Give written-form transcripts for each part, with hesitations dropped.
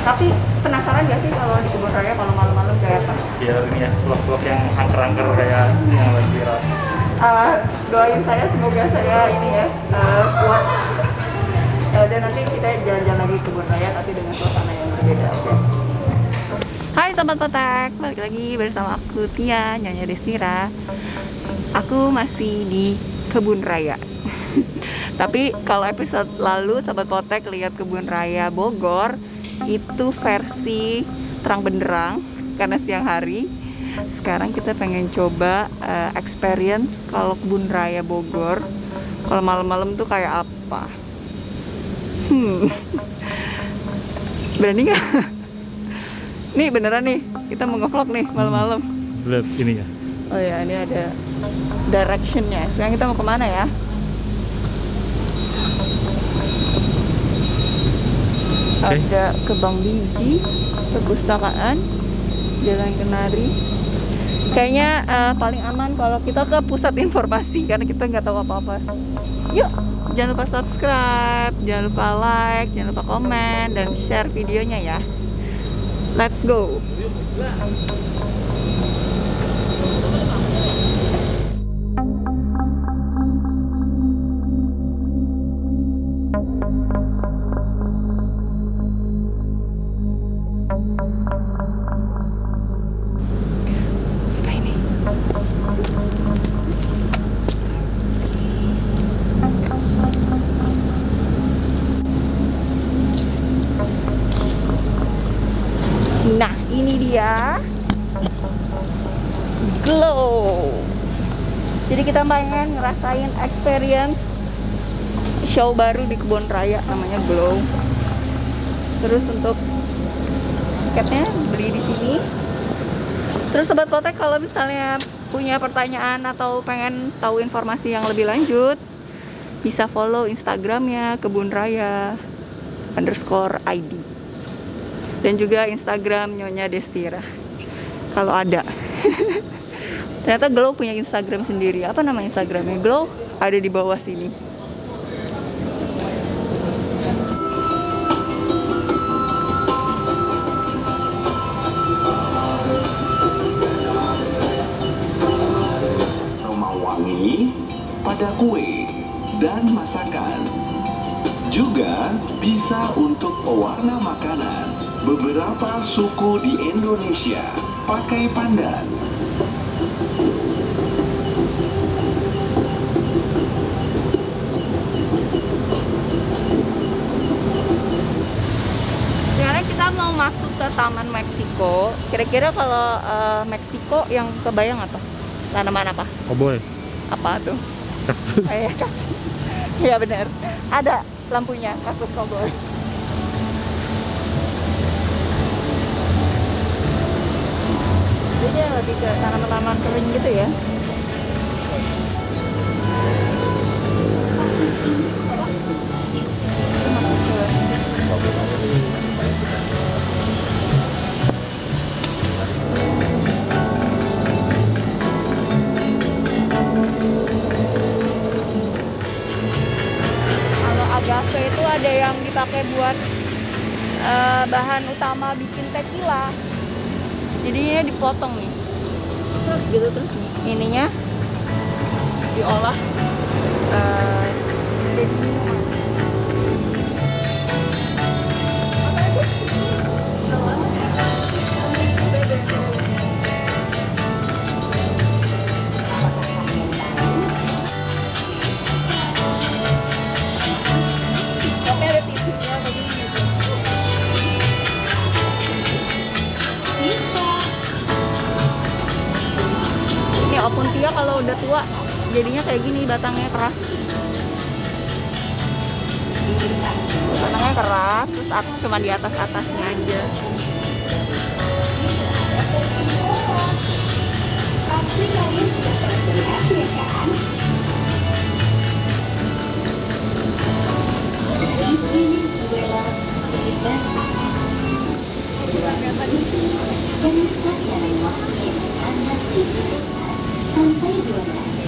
Tapi penasaran gak sih kalau di kebun raya kalau malam-malam kayak apa? Ya ini ya, vlog-vlog yang angker-angker kayak yang lagi viral. Doain saya semoga saya ini ya kuat. Ya udah, nanti kita jalan-jalan lagi ke kebun raya tapi dengan suasana yang berbeda. Oke. Hai Sobat Potek, balik lagi bersama aku Tia, Nyonya Destira. Aku masih di kebun raya. Tapi kalau episode lalu Sobat Potek lihat kebun raya Bogor itu versi terang benderang karena siang hari. Sekarang kita pengen coba experience kalau kebun raya Bogor kalau malam-malam tuh kayak apa. Berani nggak? Nih beneran nih, kita mau ngevlog nih malam-malam. Lihat ini ya. Oh ya, ini ada directionnya. Sekarang kita mau kemana ya? Ada ke Bank Biji, perpustakaan, Jalan Kenari. Kayaknya paling aman kalau kita ke pusat informasi karena kita nggak tahu apa-apa. Yuk, jangan lupa subscribe, jangan lupa like, jangan lupa komen dan share videonya ya. Let's go. Nah, ini dia Glow. Jadi kita pengen ngerasain experience show baru di kebun raya namanya Glow. Terus untuk tiketnya beli di sini. Terus Sobat Potek kalau misalnya punya pertanyaan atau pengen tahu informasi yang lebih lanjut, bisa follow Instagramnya kebunraya_ID. Dan juga Instagram Nyonya Destira kalau ada. Ternyata Glow punya Instagram sendiri. Apa nama Instagramnya? Glow ada di bawah sini. Aroma wangi pada kue dan masakan. Juga bisa untuk pewarna makanan. Beberapa suku di Indonesia pakai pandan. Sekarang kita mau masuk ke Taman Meksiko. Kira-kira kalau Meksiko yang kebayang apa? Tanaman apa? Cowboy. Apa tuh? Iya benar. Ada lampunya, kaktus cowboy. Jadi dia lebih ke tanaman-tanaman kering gitu ya. Kalau agave itu ada yang dipakai buat bahan utama bikin tequila. Jadinya dipotong nih, terus gitu, terus ininya diolah jadi minuman. Tapi ada TV-nya begini gitu. Ini opuntia kalau udah tua jadinya kayak gini, batangnya keras. Batangnya keras, terus cuma di atasnya aja.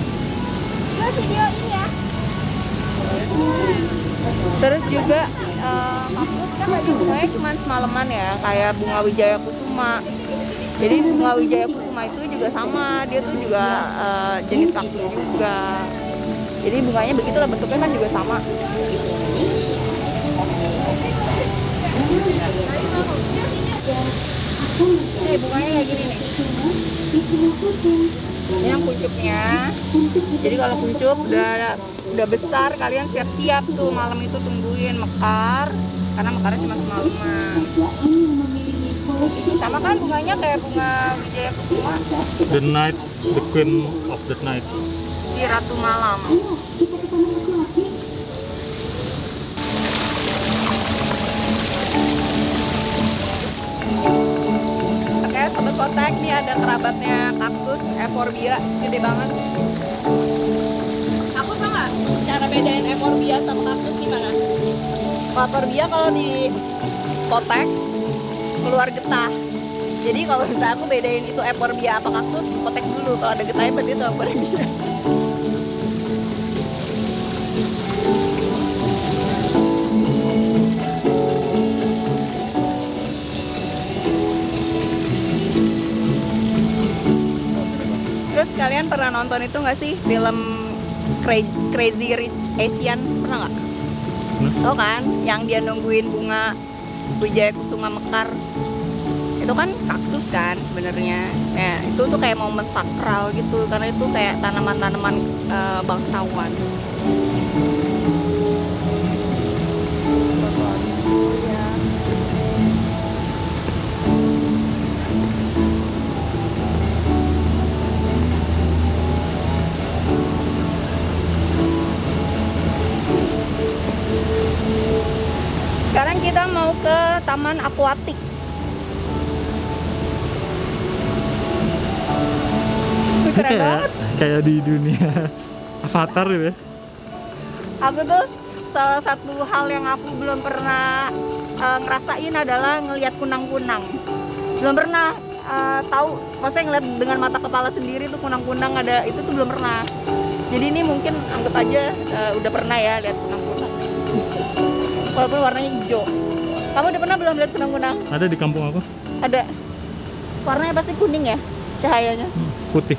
Terus juga kaktus kan lagi bunganya cuma semalaman ya, kayak bunga Wijaya Kusuma. Jadi bunga Wijaya Kusuma itu juga sama, dia tuh juga jenis kaktus juga. Jadi bunganya begitulah, bentuknya kan juga sama. Nih bunganya kayak gini nih. Ini yang kuncupnya. Jadi kalau kuncup udah besar, kalian siap-siap tuh malam itu tungguin mekar, karena mekarnya cuma semalaman. Sama kan bunganya kayak bunga Wijaya Kusuma. The night, the queen of the night. Si ratu malam. Oke, sobat potek, nih ada kerabatnya kaktus euphorbia, gede banget. Aku tau nggak cara bedain euphorbia sama kaktus gimana? Euphorbia kalau di potek keluar getah. Jadi kalau bisa aku bedain itu euphorbia apa kaktus, potek dulu. Kalau ada getahnya berarti itu euphorbia. Terus kalian pernah nonton itu nggak sih film Crazy Rich Asian? Pernah nggak? Tau kan yang dia nungguin bunga Wijaya Kusuma mekar, itu kan kaktus kan sebenarnya. Nah itu tuh kayak momen sakral gitu, karena itu kayak tanaman-tanaman bangsawan. Sekarang kita mau ke taman akuatik. Wih, keren banget. Kayak di dunia Avatar gitu ya. Aku tuh salah satu hal yang aku belum pernah ngerasain adalah ngelihat kunang-kunang. Belum pernah tahu, maksudnya ngeliat dengan mata kepala sendiri tuh kunang-kunang ada, itu tuh belum pernah. Jadi ini mungkin anggap aja udah pernah ya lihat kunang-kunang. Walaupun warnanya hijau. Kamu udah pernah belum lihat kunang-kunang? Ada di kampung aku. Ada. Warnanya pasti kuning ya, cahayanya. Putih.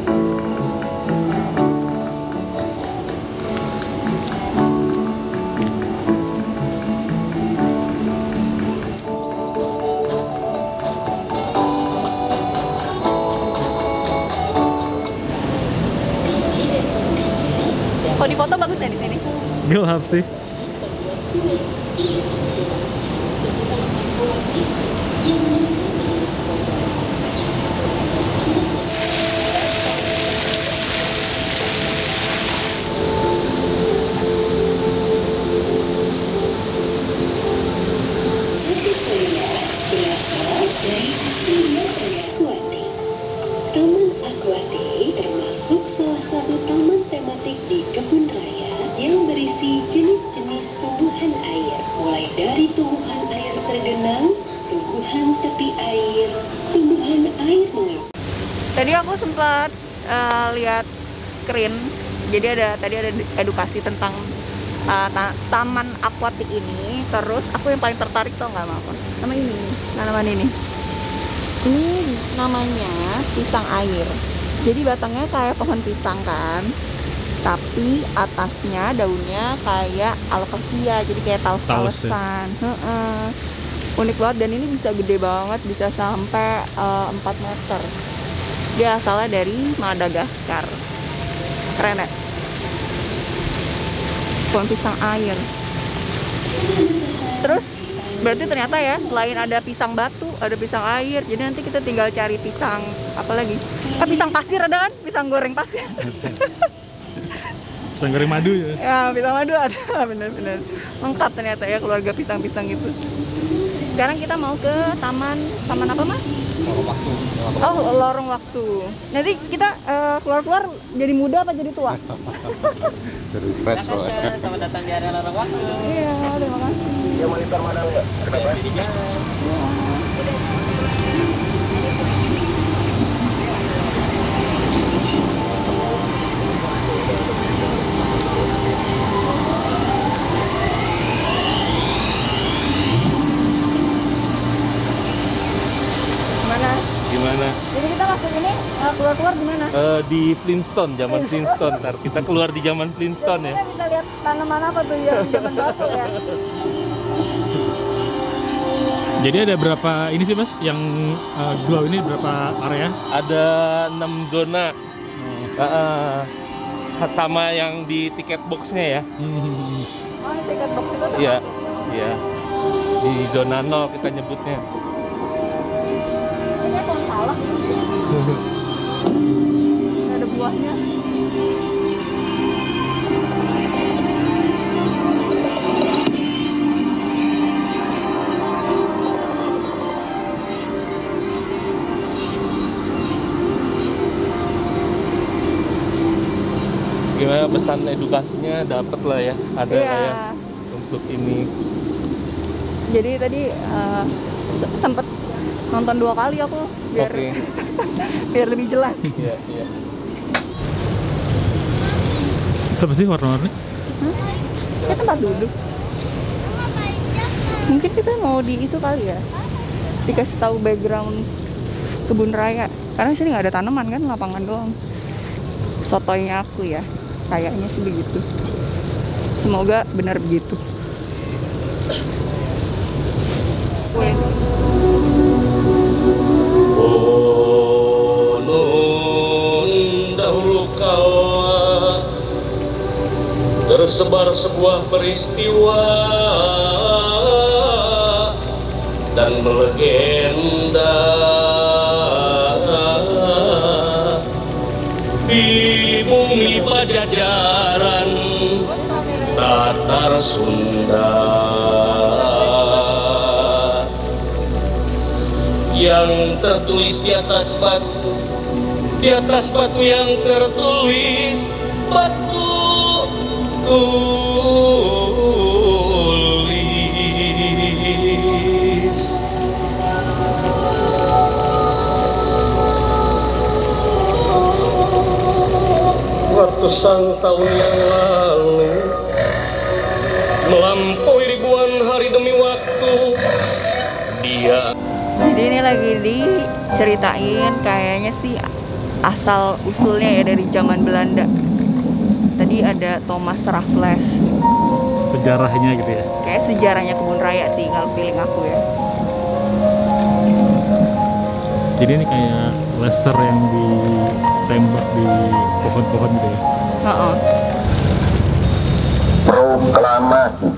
Kalau di foto bagus ya di sini. Gelap sih. Taman Aquatic termasuk salah satu taman tematik di kebun raya yang berisi jenis-jenis tumbuhan air, mulai dari tumbuhan air tergenang, tumbuhan tepi air, tumbuhan air mengapung. Tadi aku sempat lihat screen, jadi tadi ada edukasi tentang taman akuatik ini. Terus aku yang paling tertarik tau nggak apa? Sama ini, tanaman ini. Ini namanya pisang air. Jadi batangnya kayak pohon pisang kan, tapi atasnya daunnya kayak alocasia, jadi kayak taus-tausan. Unik banget, dan ini bisa gede banget, bisa sampai 4 meter. Dia asalnya dari Madagaskar. Keren ya? Pohon pisang air. Terus berarti ternyata ya, selain ada pisang batu, ada pisang air. Jadi nanti kita tinggal cari pisang apa lagi? Pisang pasir ada kan? Pisang goreng pasir. Pisang goreng madu ya. Ya, pisang madu ada, bener-bener lengkap ternyata ya keluarga pisang-pisang itu. Sekarang kita mau ke taman apa mas? Lorong waktu. Oh, lorong waktu. Nanti kita keluar-keluar jadi muda apa jadi tua? Dari fresh soalnya. Selamat datang di area lorong waktu. Iya, terima kasih. Dia monitor mana enggak? Kenapa? Keluar-keluar di mana? Di Flintstone, zaman Flintstone. Ntar kita keluar di zaman Flintstone ya. Kita bisa lihat tanaman apa tuh yang zaman batu ya. Jadi ada berapa ini sih mas? Yang glow ini berapa area? Ada 6 zona. Sama yang di tiket boxnya ya. Oh, ini tiket box itu tuh. Iya, iya. Di zona 0 kita nyebutnya. Kayaknya kalau salah. Nggak ada buahnya. Gimana pesan edukasinya dapat lah ya, ada Iya. lah ya untuk ini. Jadi tadi sempet nonton 2 kali aku biar Oke. biar lebih jelas. Iya, iya. Apa sih warna-warni? Kita tempat duduk. Mungkin kita mau di itu kali ya, dikasih tahu background kebun raya. Karena sini nggak ada tanaman kan, lapangan doang. Sotoynya aku ya, kayaknya sih begitu. Semoga benar begitu. Dahulu kala tersebar sebuah peristiwa dan melegenda di bumi Pajajaran Tatar Sunda yang tertulis di atas batu yang tertulis batu tulis. Ratusan tahun yang lalu, melampaui ribuan hari demi waktu, dia. Jadi ini lagi diceritain kayaknya sih asal usulnya ya dari zaman Belanda. Tadi ada Thomas Raffles. Sejarahnya gitu ya? Kayak sejarahnya kebun raya sih kalau feeling aku ya. Jadi ini kayak laser yang ditembak di pohon-pohon gitu ya? Heeh. Proklamasi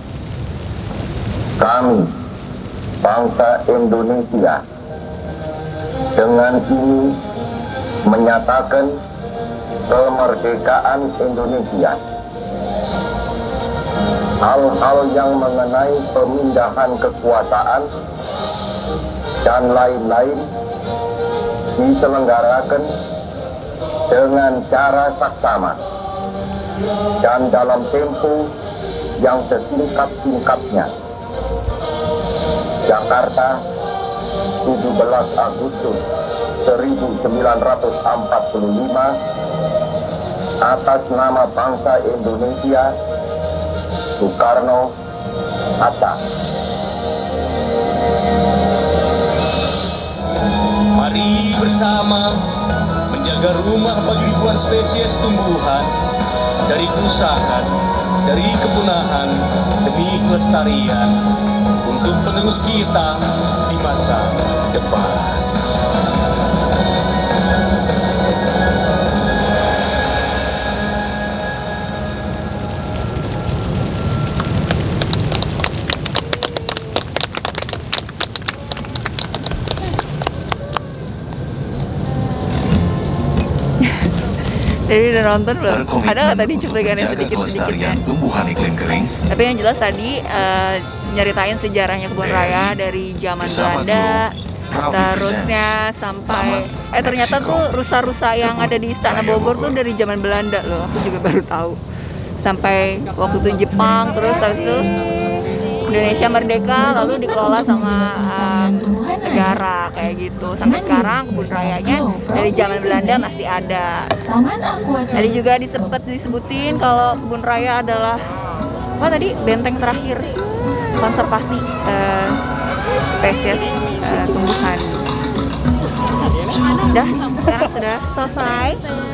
kami bangsa Indonesia dengan ini menyatakan kemerdekaan Indonesia. Hal-hal yang mengenai pemindahan kekuasaan dan lain-lain diselenggarakan dengan cara saksama dan dalam tempo yang sesingkat-singkatnya. Jakarta, 17 Agustus 1945, atas nama bangsa Indonesia, Soekarno Hatta. Mari bersama menjaga rumah bagi ribuan spesies tumbuhan dari kerusakan, dari kepunahan demi kelestarian untuk penerus kita di masa depan. Jadi udah nonton belum? Ada nggak tadi cuplikannya sedikit-sedikitnya? Tumbuhan iklim kering. Tapi yang jelas tadi nyeritain sejarahnya kebun raya dari zaman Belanda, terusnya sampai ternyata tuh rusa-rusa yang ada di Istana Bogor tuh dari zaman Belanda loh. Aku juga baru tahu. Sampai waktu itu Jepang, terus habis itu Indonesia merdeka, lalu dikelola sama negara kayak gitu. Sampai sekarang kebun rayanya dari zaman Belanda masih ada. Tadi juga sempat disebutin kalau kebun raya adalah apa tadi, benteng terakhir konservasi spesies tumbuhan. Udah, sekarang sudah selesai.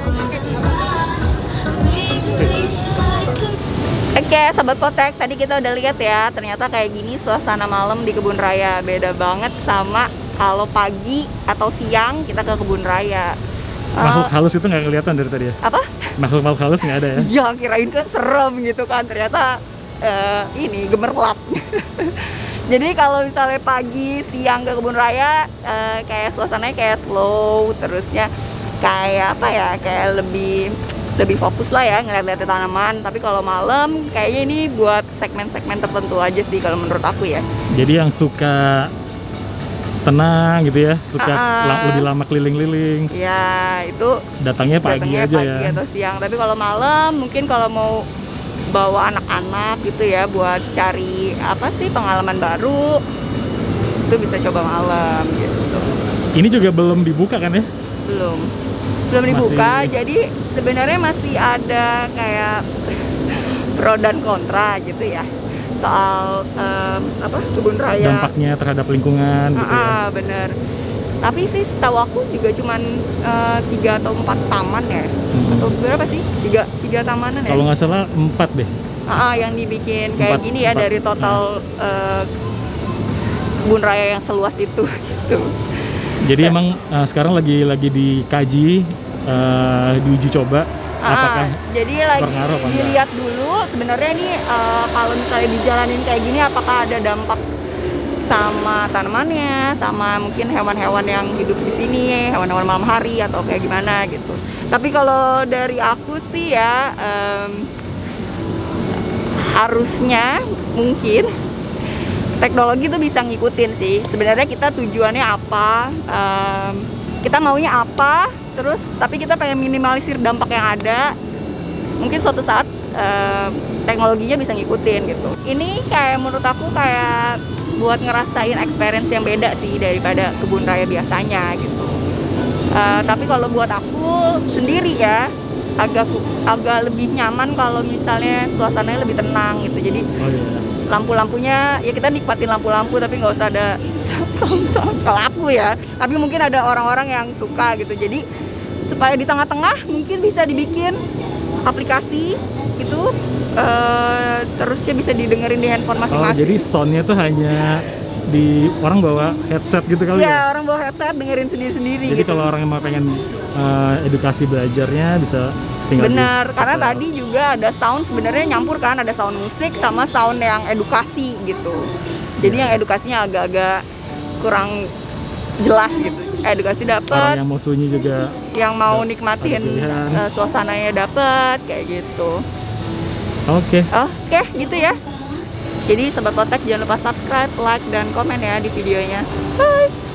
Oke, Sobat Potek, tadi kita udah lihat ya, ternyata kayak gini suasana malam di kebun raya. Beda banget sama kalau pagi atau siang kita ke kebun raya. Makhluk halus itu nggak kelihatan dari tadi ya? Apa? Makhluk halus nggak ada ya? Ya, kirain kan serem gitu kan, ternyata ini gemerlap. Jadi kalau misalnya pagi, siang ke kebun raya, kayak suasananya kayak slow, terusnya kayak apa ya, kayak lebih fokus lah ya ngeliat-liat tanaman. Tapi kalau malam kayaknya ini buat segmen-segmen tertentu aja sih kalau menurut aku ya. Jadi yang suka tenang gitu ya, suka lebih lama keliling-liling. Ya, itu datangnya pagi aja pagi ya. atau siang. Tapi kalau malam mungkin kalau mau bawa anak-anak gitu ya buat cari apa sih pengalaman baru, itu bisa coba malam gitu. Ini juga belum dibuka kan ya? Belum dibuka, jadi sebenarnya masih ada kayak pro dan kontra gitu ya soal apa kebun raya, dampaknya terhadap lingkungan gitu ya. Bener. Tapi sih setahu aku juga cuman 3 atau 4 taman ya, atau berapa sih? 3 tamanan ya? Kalau nggak salah 4 deh. Yang dibikin kayak gini ya, dari total kebun raya yang seluas itu gitu. Jadi emang sekarang lagi dikaji, diuji coba apakah jadi lagi berpengaruh apa enggak. Dilihat dulu sebenarnya nih kalau misalnya dijalanin kayak gini apakah ada dampak sama tanamannya, sama mungkin hewan-hewan yang hidup di sini, hewan-hewan malam hari atau kayak gimana gitu. Tapi kalau dari aku sih ya harusnya mungkin teknologi tuh bisa ngikutin sih. Sebenarnya kita tujuannya apa, kita maunya apa, terus tapi kita pengen minimalisir dampak yang ada. Mungkin suatu saat teknologinya bisa ngikutin gitu. Ini kayak menurut aku kayak buat ngerasain experience yang beda sih daripada kebun raya biasanya gitu. Tapi kalau buat aku sendiri ya agak lebih nyaman kalau misalnya suasananya lebih tenang gitu. Jadi lampu-lampunya ya kita nikmatin lampu-lampu tapi nggak usah ada sound kalau aku ya. Tapi mungkin ada orang-orang yang suka gitu. Jadi supaya di tengah-tengah mungkin bisa dibikin aplikasi itu terusnya bisa didengerin di handphone masing-masing. Jadi soundnya tuh hanya di orang bawa headset gitu kali ya? Iya, orang bawa headset dengerin sendiri-sendiri. Jadi gitu. kalau orang emang pengen edukasi belajarnya bisa tinggal. Bener, karena tadi juga ada sound sebenarnya nyampur kan, ada sound musik sama sound yang edukasi gitu. Jadi yang edukasinya agak-agak kurang jelas gitu. Edukasi dapat. Orang yang mau sunyi juga. Yang mau nikmatin suasananya dapat kayak gitu. Oke, gitu ya. Jadi Sobat Potek jangan lupa subscribe, like, dan komen ya di videonya. Bye!